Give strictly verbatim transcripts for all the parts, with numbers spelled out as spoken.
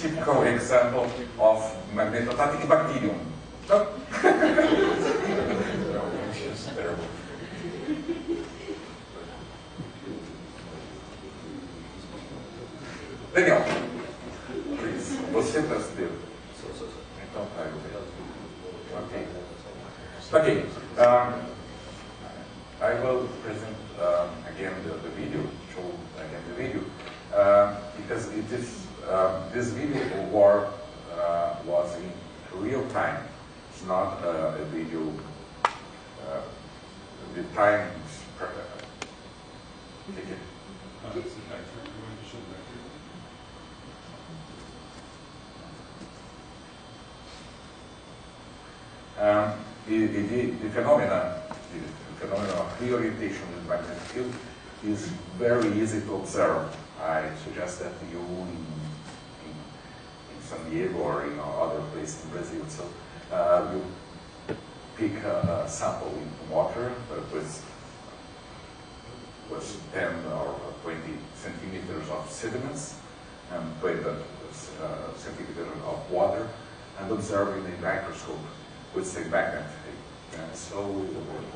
typical example of magnetostatic bacterium. No? It's terrible. Daniel, please, você brasileiro. Então tá, eu Ok. Okay. Um, I will present um, again the, the video, show again the video, uh, because it is um, this video war uh, was in real time. It's not uh, a video. Uh, the time is perfect. Take it. Uh, it's an vector. You want to show the vector? Um, the, the, the phenomena, the phenomena of reorientation in the magnetic field is very easy to observe. I suggest that you in, in, in San Diego or in other places in Brazil, so uh, you pick a, a sample in water uh, with, with ten or twenty centimeters of sediments and twenty uh, centimeters of water and observe in a microscope with the magnet. And so we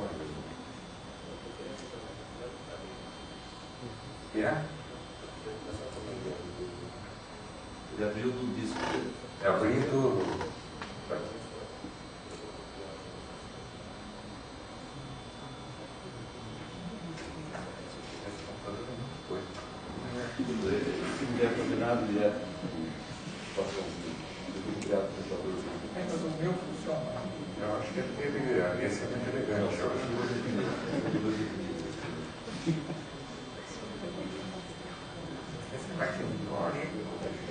yeah? Ele abriu do disco dele. Abrir tudo. Se não der combinado direto com o situaçãozinho, eu tenho criado o computador. Mas o meu funciona. Eu acho que ele, esse é muito elegante. Eu acho que esse vai ser muito ótimo.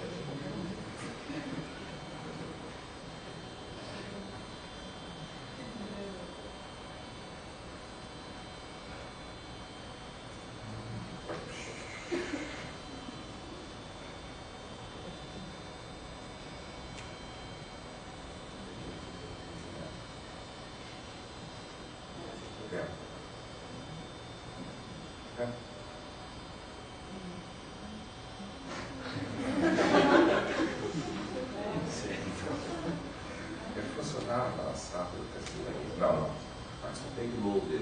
Tem que molder.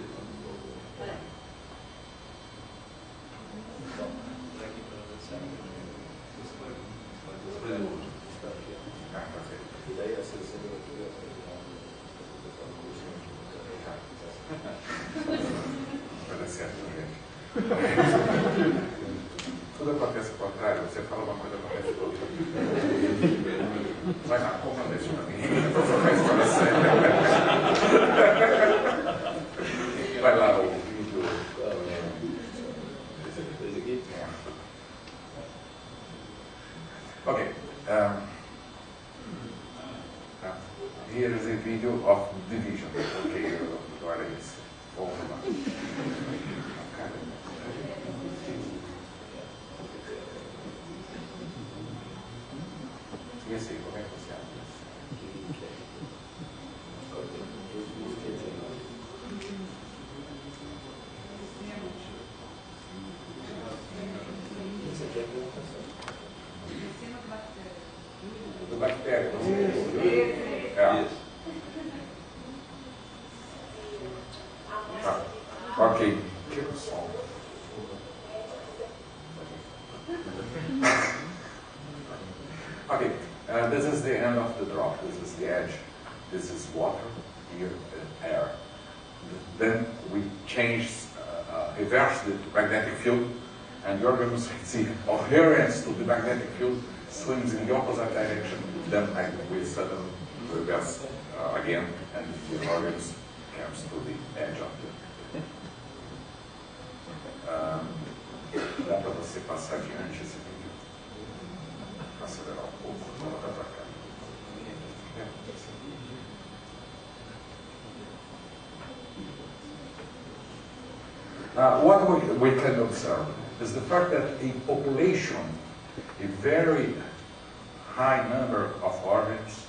E daí a seleção vai dar certo, gente. Tudo acontece ao contrário, você fala uma coisa, acontece outra. Vai lá, como deixa pra mim, eu vou fazer a história séria. Vai lá, o vídeo. Esse aqui? Ok. Um, uh, here is a video of division. Ok, agora é isso. Vamos lá. E assim, como é que você acha isso? Do bactéria. É. Tá. Ok. Tira o som. Okay, uh, this is the end of the drop. This is the edge. This is water, here uh, air. Then we change, uh, uh, reverse the magnetic field, and you're going to see adherence to the magnetic field swims in the opposite direction. Then I, we suddenly reverse uh, again, and the organism comes to the edge of the. Um, dá para você passar adiante esse vídeo? Acelerar um pouco, colocar para cá. Uh, what we, we can observe is the fact that a population, a very high number of organisms,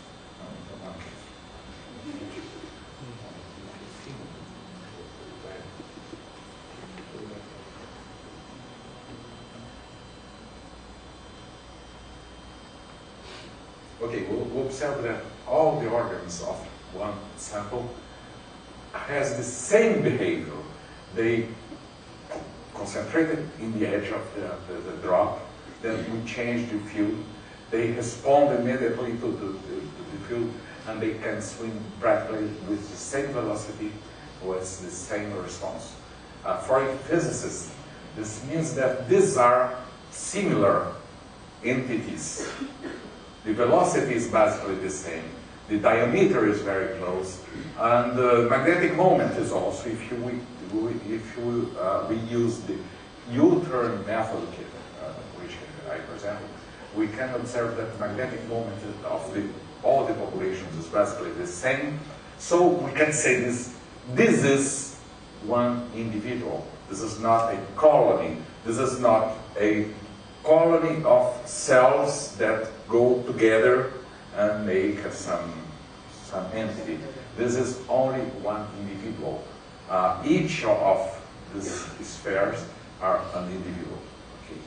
Okay, we'll, we'll observe that all the organs of one sample has the same behavior. They concentrated in the edge of the, the, the drop, then we change the field. They respond immediately to the, the, to the field, and they can swim practically with the same velocity with the same response. Uh, for a physicist, this means that these are similar entities. The velocity is basically the same. The diameter is very close, and the magnetic moment is also. If you if you uh, we use the U-turn method, uh, which I presented, we can observe that magnetic moment of the all the populations is basically the same. So we can say this. This is one individual. This is not a colony. This is not a colony of cells that go together and make some, some entity. This is only one individual. Uh, each of these spheres are an individual. Okay.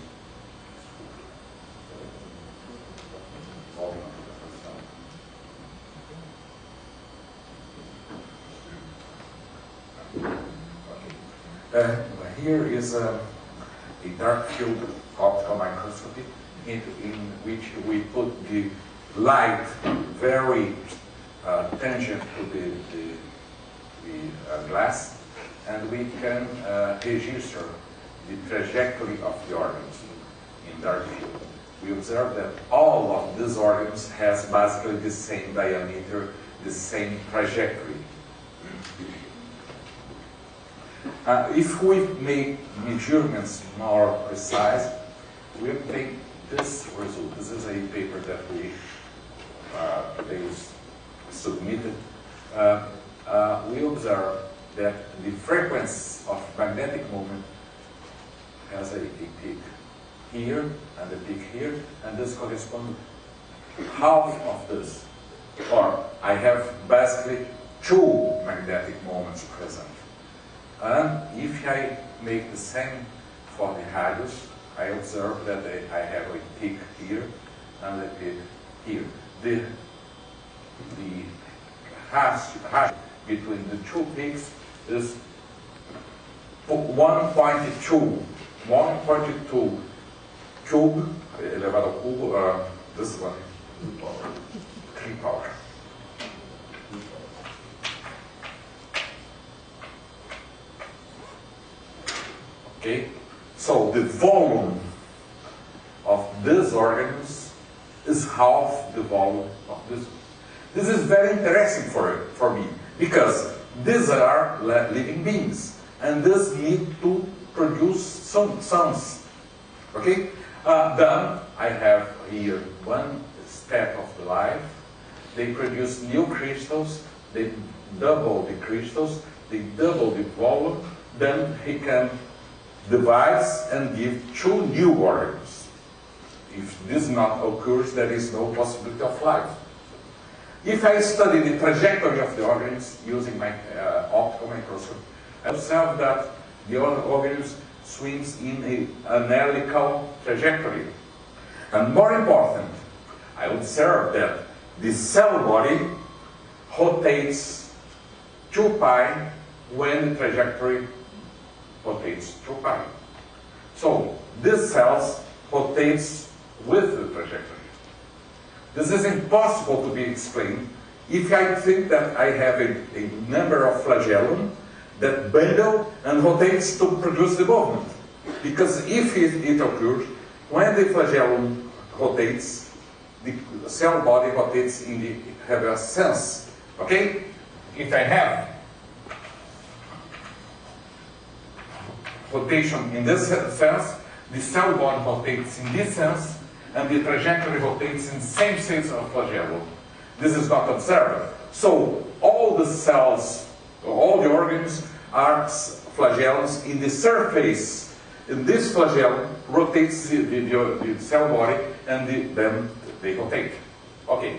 Uh, here is a, a dark field optical microscopy in, in which we put the light very uh, tangent to the, the, the uh, glass, and we can uh, register the trajectory of the organs in dark field. We observe that all of these organs has basically the same diameter, the same trajectory. Uh, if we make measurements more precise, we obtain this result. This is a paper that we uh, they submitted. Uh, uh, we observe that the frequency of magnetic moment has a, a peak here and a peak here, and this corresponds to half of this. Or I have basically two magnetic moments present. And if I make the same for the radius, I observe that I have a peak here and a peak here. The, the hash, hash between the two peaks is one point two. one point two cube, elevado ao cubo, uh, this one, three power. Okay, so the volume of this organism is half the volume of this. This is very interesting for, for me, because these are living beings, and these need to produce some sons. Okay, uh, then I have here one step of the life. They produce new crystals, they double the crystals, they double the volume, then he can divides and give two new organs. If this not occurs, there is no possibility of life. If I study the trajectory of the organs using my uh, optical microscope, I observe that the organism swims in a, an helical trajectory. And more important, I observe that the cell body rotates two pi when the trajectory rotates two pi. So these cells rotates with the trajectory. This is impossible to be explained if I think that I have a, a number of flagellum that bundle and rotates to produce the movement. Because if it, it occurs, when the flagellum rotates, the cell body rotates in the have a sense. Okay? If I have rotation in this sense, the cell body rotates in this sense, and the trajectory rotates in the same sense of flagellum. This is not observed. So all the cells, all the organs are flagellums in the surface. And this flagellum rotates the, the, the, the cell body, and the, then they rotate. Okay.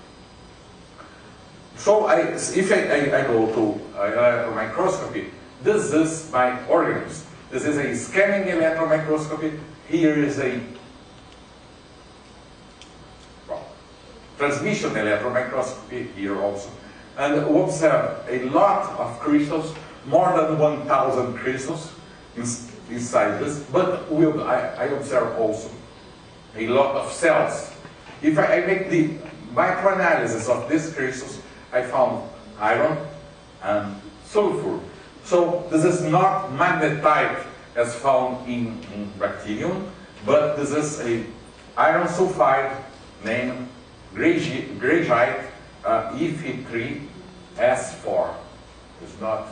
So I, if I, I, I go to electron microscopy, this is my organism. This is a scanning electron microscopy. Here is a well, transmission electron microscopy here also. And we observe a lot of crystals, more than one thousand crystals in, inside this, but we, I, I observe also a lot of cells. If I, I make the microanalysis of these crystals, I found iron and sulfur. So this is not magnetite as found in, in bacterium, but this is a iron sulfide named graphite uh, E F three S four. It's not.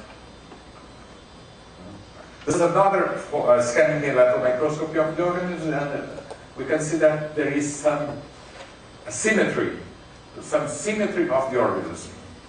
This is another uh, scanning electron microscopy of the organism, and uh, we can see that there is some symmetry, some symmetry of the organism.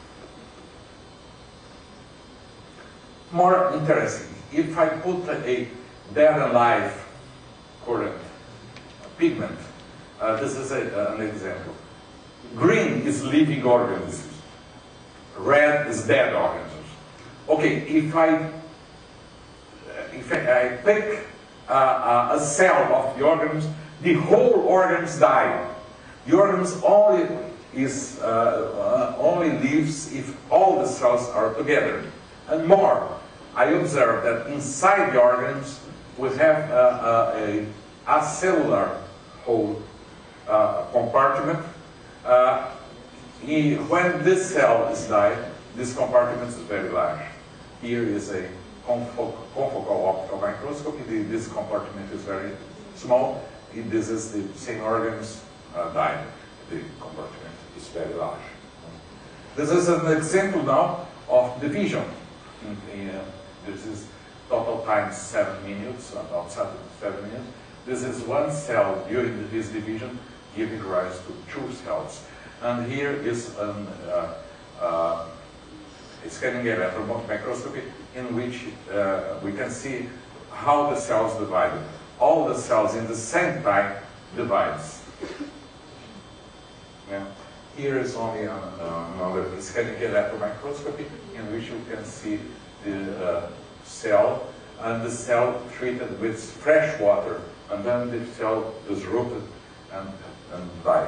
More interesting, if I put a dead and alive current pigment, uh, this is a, uh, an example. Green is living organisms. Red is dead organisms. Okay, if I if I, I pick uh, a cell of the organism, the whole organism die. The organism only is uh, uh, only lives if all the cells are together. And more, I observe that inside the organisms we have uh, uh, a acellular whole uh, compartment. Uh, he, when this cell is died, this compartment is very large. Here is a confocal, confocal optical microscopy. The, this compartment is very small. It, this is the same organs uh, died. The compartment is very large. This is an example now of division. In, in, uh, this is total times seven minutes, about seven, seven minutes. This is one cell during this division giving rise to two cells. And here is an, uh, uh, a scanning electron microscopy in which uh, we can see how the cells divide. All the cells in the same time divides. Yeah. Here is only an, uh, another scanning electron microscopy in which you can see the uh, cell, and the cell treated with fresh water, and then the cell disrupted and, and died.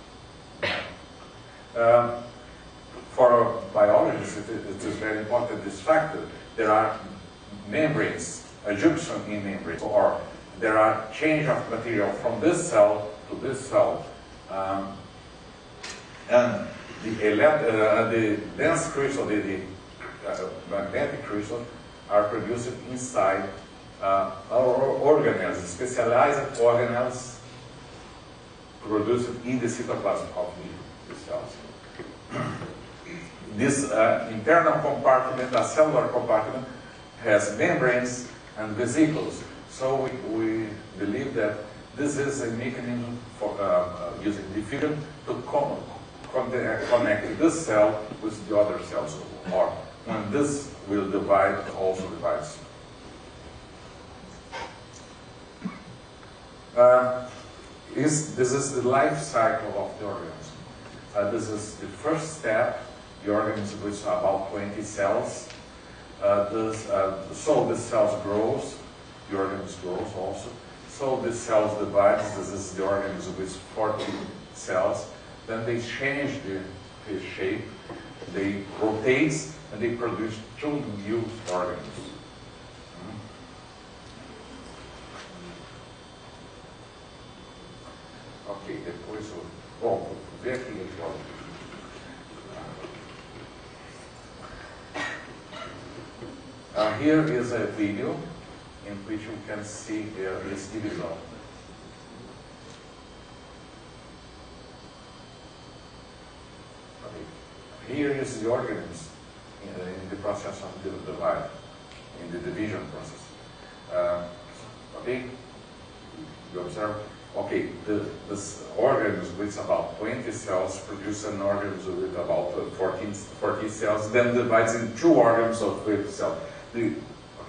Um, for biologists, it, it is very important, this factor. There are membranes, a junction in membranes, or there are change of material from this cell to this cell. Um, and the, uh, the dense crystal, the, the uh, magnetic crystal, are produced inside uh, our organelles, specialized organelles produced in the cytoplasm of the, the cells. This uh, internal compartment, a cellular compartment, has membranes and vesicles. So we, we believe that this is a mechanism for uh, using diffusion to con con connect this cell with the other cells, or when this will divide, also divides. Uh, is, this is the life cycle of the organism. Uh, this is the first step. The organism with about twenty cells. Uh, this, uh, so the cells grows, the organism grows also. So the cells divides. This is the organism with forty cells. Then they change the, the shape. They rotate and they produce two new organisms. Ok, depois eu... Bom, vou ver aqui agora. Uh, here is a video in which you can see there is division. Okay. Here is the organism in the, in the process of the divide, in the division process. Uh, okay, you observe. Okay, the, this organism with about twenty cells produce an organism with about fourteen, fourteen cells, then divides in two organisms of twenty cells. The, okay.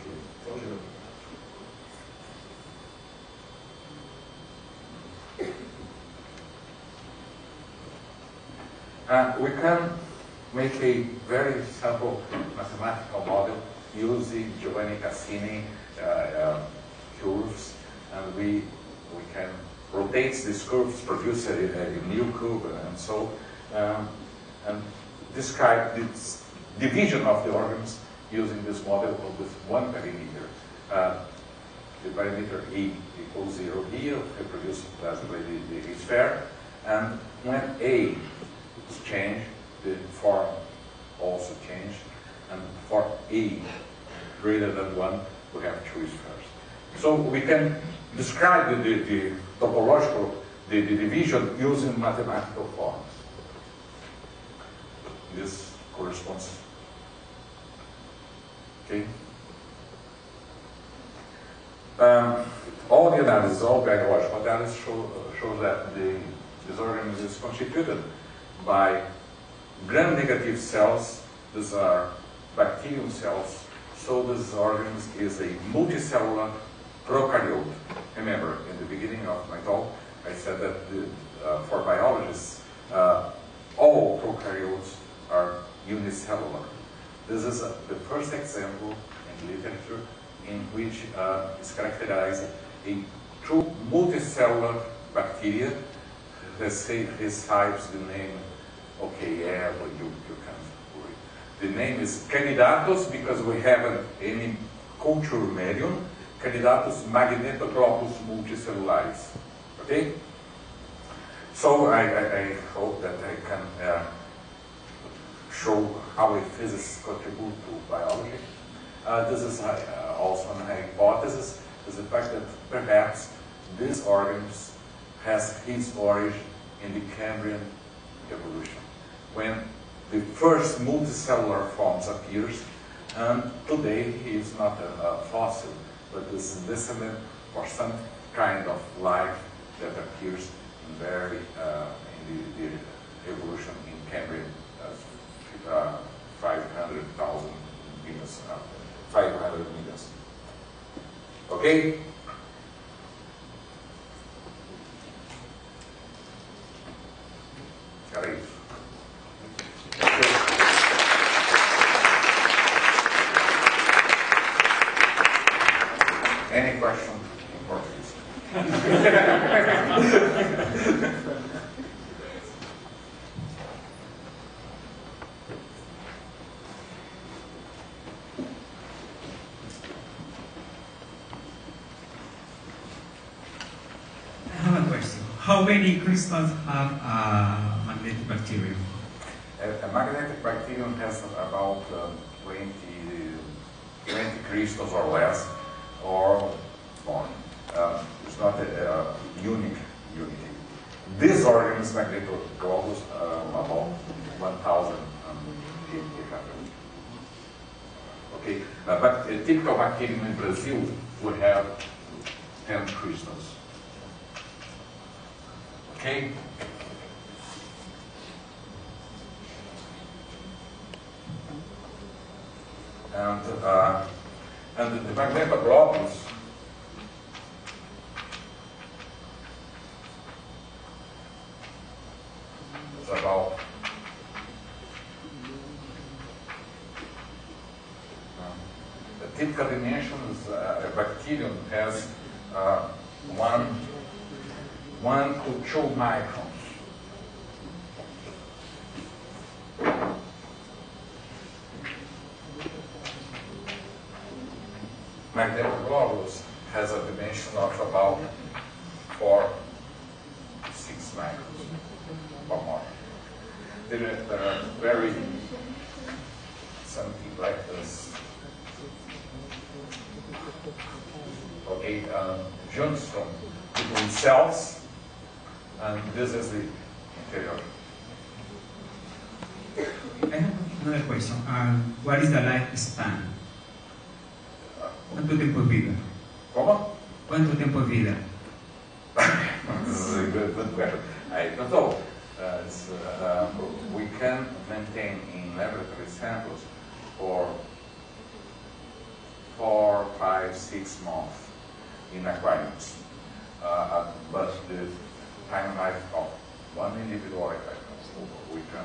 Uh, we can make a very simple mathematical model using Giovanni Cassini uh, uh, curves, and we we can rotates these curves, produces a, a new curve, and so um, and describe this division of the organs using this model of this one perimeter. Uh, the perimeter E equals zero here, reproduced basically the, the sphere, and when A is changed, the form also changed, and for A greater than one, we have two spheres. So we can describe the, the, the topological, the, the division using mathematical forms. This corresponds. Okay. Um, all the analysis, all biological analysis show, shows that the, this organism is constituted by gram-negative cells. These are bacterium cells. So this organism is a multicellular prokaryote. Remember, in the beginning of my talk, I said that the, uh, for biologists, uh, all prokaryotes are unicellular. This is uh, the first example in literature in which uh, is characterized a true multicellular bacteria. Let's say this types the name, okay, yeah, but you, you can worry. The name is Candidatus because we haven't any culture medium. Candidatus magnetoglobus multicellularis. Okay? So I, I, I hope that I can uh, show how a physicist contribute to biology. Uh, this is uh, also an hypothesis, is the fact that perhaps this organism has its origin in the Cambrian evolution, when the first multicellular forms appears, and today he is not a, a fossil, but is a descendant for some kind of life that appears in very uh, in the, the evolution in Cambrian uh, uh, five hundred thousand years, uh, five hundred meters. Okay. Great. Any question in Portuguese? I have a question. How many crystals have a magnetic bacterium? A, a magnetic bacterium has about uh, twenty, twenty crystals or less, or more. Uh, it's not a, a unique unity. This organism, magnetoglobus, uh, about one thousand eight hundred. Okay, uh, but a typical bacterium in Brazil would have ten crystals. Okay. And uh, and the magnetoglobus is about um, the typical dimensions. Uh, a bacterium has uh, one one to two microns. Magnetoglobus has a dimension of about four, six microns or more. There are, there are very something like this. Okay, um, junction between cells, and this is the interior. I have another question. Um, what is the lifespan? ¿Cuánto tiempo es vida? ¿Cómo? ¿Cuánto tiempo es vida? This is a good, good question. I don't know. Uh, it's, uh, we can maintain in laboratory samples for four, five, six months in aquariums. Uh, but the time life of one individual aquarium we can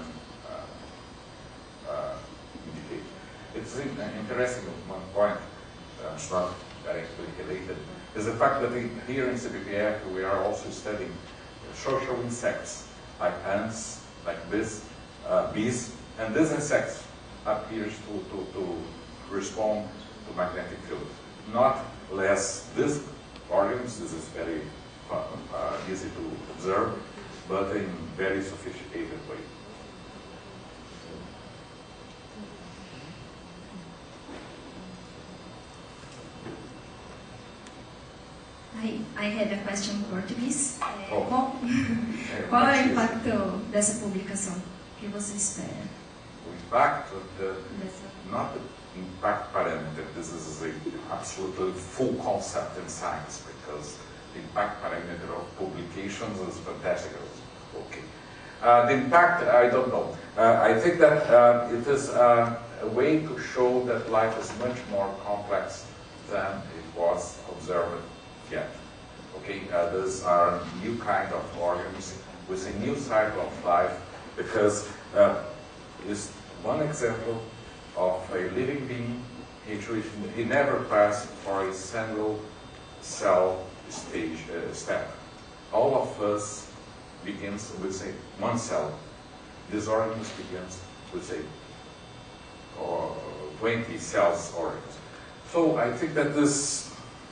uh, uh, indicate. It's an interesting one point. Uh, it's not directly related, is the fact that in, here in C P P F we are also studying social insects, like ants, like this, uh, bees, and these insects appears to, to, to respond to magnetic field. Not less these organisms, this is very uh, uh, easy to observe, but in very sophisticated way. I, I had a question in Português. É, Oh. qual, É, qual é o mas impacto dessa publicação? O que você espera O impacto, the, dessa? not the impact parameter, this is a absolutely full concept in science, because the impact parameter of publications is fantastic. Okay. Uh, the impact, I don't know. Uh, I think that uh, it is uh, a way to show that life is much more complex than it was observed yet. Okay, uh, these are new kind of organisms with a new cycle of life, because uh, it's one example of a living being. He, he never passed for a single cell stage uh, step. All of us begins with a one cell. This organism begins with a or twenty cells organism. So I think that this,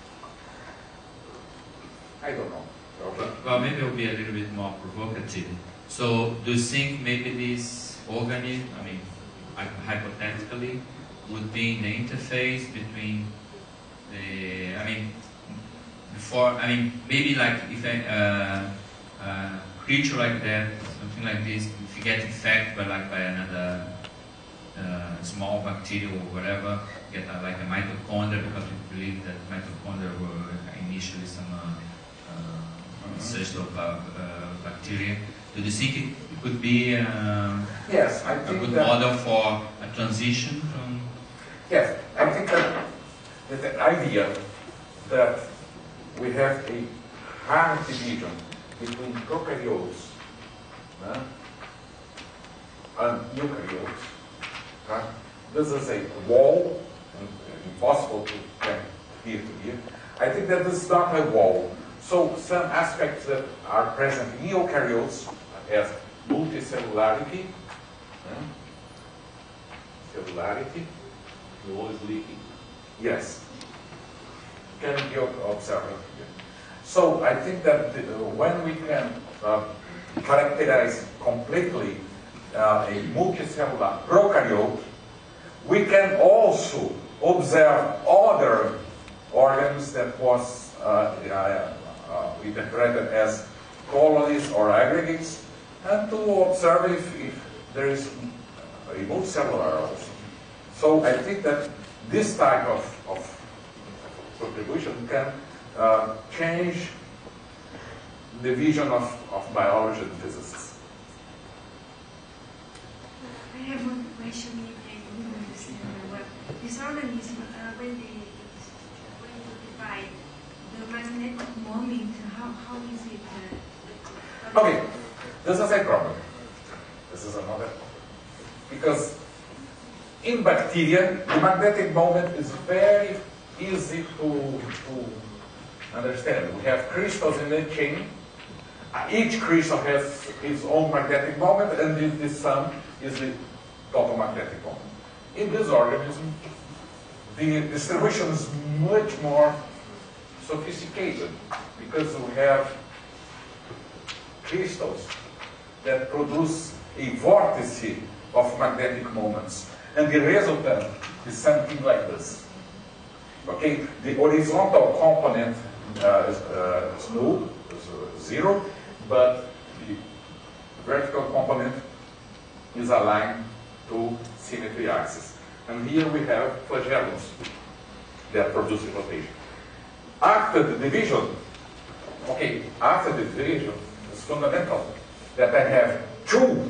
I don't know. Okay. Well, maybe it'll be a little bit more provocative. So, do you think maybe this organism, I mean, hypothetically, would be in the interface between the, I mean, before, I mean, maybe like if a uh, uh, creature like that, something like this, if you get infected by like by another uh, small bacteria or whatever, get a, like a mitochondria, because we believe that mitochondria were initially some uh, uh, research of uh, uh, bacteria. Do you think it, it could be uh, Yes, I a think good that, model for a transition from? yes, I think that, that the idea that we have a hard division between prokaryotes uh, and eukaryotes. Uh, this is a wall, impossible to get here to here. I think that this is not a wall. So some aspects that are present in eukaryotes as multicellularity, uh, cellularity, The wall is leaking. yes, can be observed here. So I think that the, uh, when we can uh, characterize completely uh, a multicellular prokaryote, we can also observe other organs that was uh, uh, uh, interpreted as colonies or aggregates, and to observe if, if there is a multicellular also. So I think that this type of, of contribution can uh, change the vision of, of biology and physicists. I have one question, maybe I didn't understand very well. This organism, uh, when they when you divide the magnetic moment, how, how is it? Uh, Okay, this is a problem. This is another, because in bacteria, the magnetic moment is very easy to, to understand. We have crystals in the chain. Each crystal has its own magnetic moment, and the, the sum is the total magnetic moment. In this organism, the distribution is much more sophisticated, because we have crystals that produce a vortice of magnetic moments. And the resultant is something like this. Okay, the horizontal component uh, is, uh, is null, is uh, zero, but the vertical component is aligned to symmetry axis. And here we have flagellums that produce the rotation. After the division, okay, after the division, it's fundamental that I have two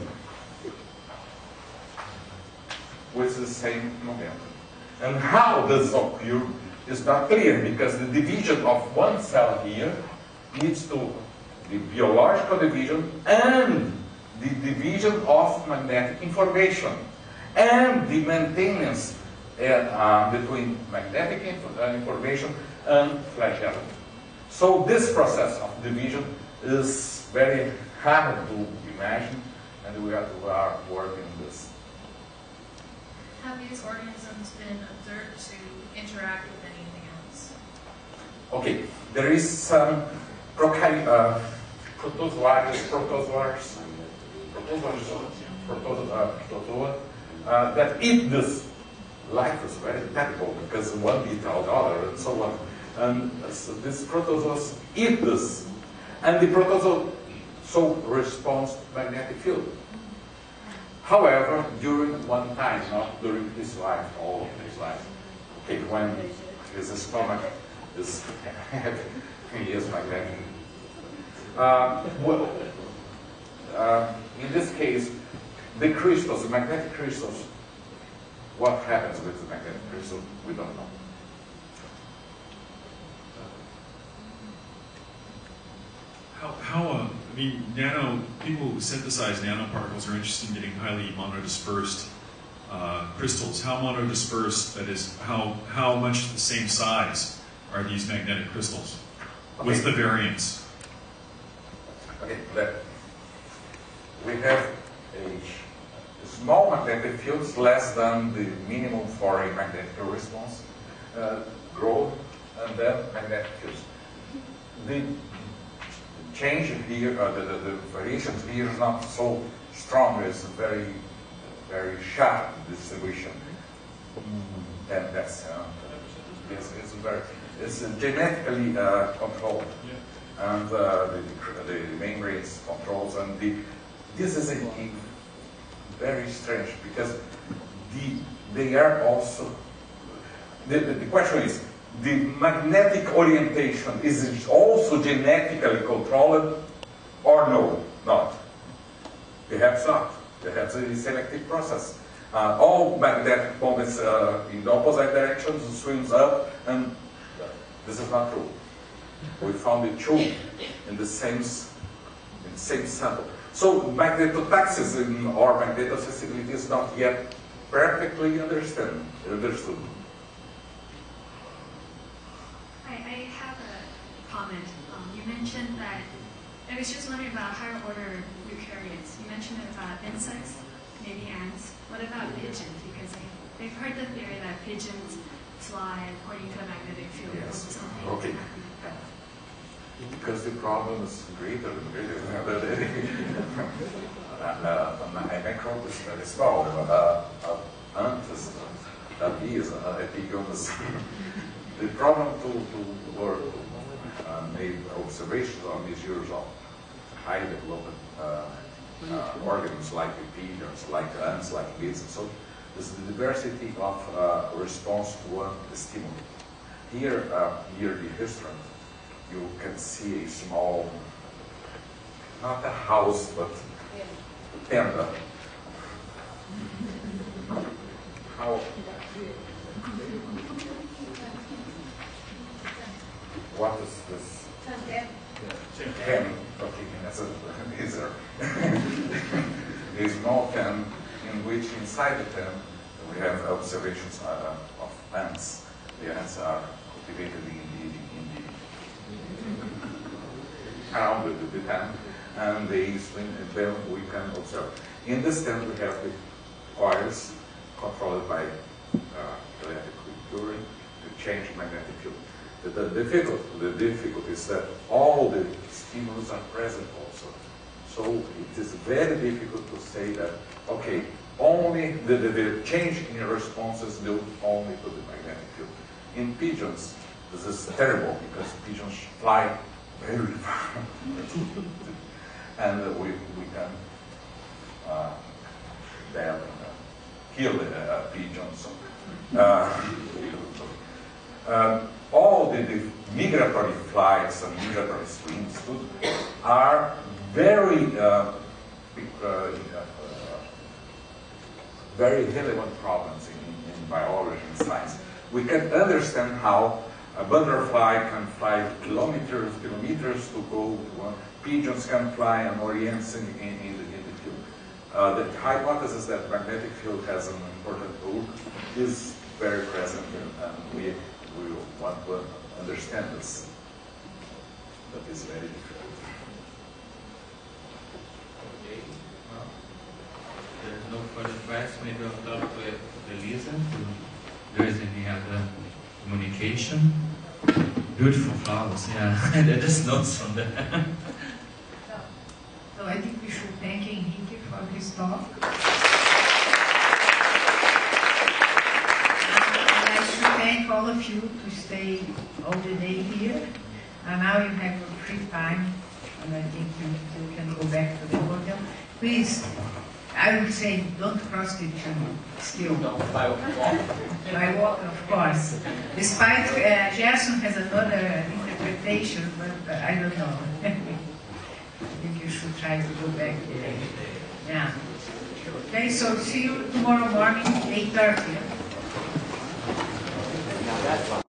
with the same momentum. And how this occurs is not clear, because the division of one cell here leads to the biological division and the division of magnetic information and the maintenance uh, uh, between magnetic inf uh, information and flagellum. So this process of division is very hard to imagine, and we are, we are working on this. Have these organisms been observed to interact with anything else? Okay, there is some prokaryote, uh, protozoaries, protozoars, protozoars, protozoa, uh, protozoa uh, that eat this. Life is very terrible because one eats the other and so on. And so these protozoas eat this, and the protozoa so responds to magnetic field. However, during one time, not during his life, all of his life, okay, when his stomach is he is magnetic. Uh, well, uh, in this case, the crystals, the magnetic crystals, what happens with the magnetic crystal, we don't know. How, how uh, I mean, nano, people who synthesize nanoparticles are interested in getting highly monodispersed uh, crystals. How monodispersed, that is, how, how much the same size are these magnetic crystals? Okay. What's the variance? Okay, let, we have a small magnetic fields less than the minimum for a magnetic response uh, grow, and then magnetic fields. The change here, uh, the, the, the variations here is not so strong. It's very, very sharp distribution. Mm, and that's uh, it's, it's very it's genetically uh, controlled, and uh, the, the, the membranes controls, and the this is a, a very strange because the they are also the, the, the question is, the magnetic orientation, is it also genetically controlled or no? Not. Perhaps not. Perhaps it is a selective process. Uh, all magnetic moments uh, in the opposite directions swings up, and this is not true. We found it true in the same, in the same sample. So magnetotaxis or magnetosensibility is not yet perfectly understand, understood. I, I have a comment. Um, you mentioned that, I was just wondering about higher order eukaryotes. You mentioned about insects, maybe ants. What about pigeons? Because I, I've heard the theory that pigeons fly according to a magnetic field. Yes. Something Okay. happen with that. Because the problem is greater and greater. uh, a microbe is very small. Uh, uh, ant is, uh, a bee is uh, a big illness. The problem to, to work, uh, made observations on these years of high developed uh, uh, organisms like the pigeons, like ants, like bees, and so is the diversity of uh, response to one stimulus. Here, uh, near the history, you can see a small, not a house, but a tenda. How? What is this? Pen. Okay, that's a laser. A small pen in which inside the pen we have observations uh, of ants. The ants are cultivated in the, in the around the, the pen, and they swing, and then we can observe. In this tent we have the coils controlled by uh, electric curing to change magnetic field. The, the, difficult, the difficulty is that all the stimulus are present also. So it is very difficult to say that, okay, only the, the, the change in responses due only to the magnetic field. In pigeons, this is terrible because pigeons fly very far. And uh, we, we can uh, then, uh, kill the uh, pigeons. Uh, uh, all the, the migratory flights and migratory streams are very, uh, uh, uh, very relevant problems in, in biology and science. We can understand how a butterfly can fly kilometers, kilometers to go to one. Pigeons can fly and orient in, in, in, the, in the field. Uh, the hypothesis that magnetic field has an important role is very present, and we we want to understand us. That is very different. Okay. Well, there's no further questions. Maybe I'll talk with Elisa. If there is any other communication. Beautiful flowers, yeah. There's notes from there. So, so I think we should thank Henrique for his talk. And I should thank all of you to stay all the day here. And now you have a free time, and I think you, you can go back to the hotel. Please, I would say don't cross the channel still. No, by walk. By walk, of course. Despite uh, Gerson has another interpretation, but uh, I don't know. I think you should try to go back there. Yeah. Okay, so see you tomorrow morning, eight thirty.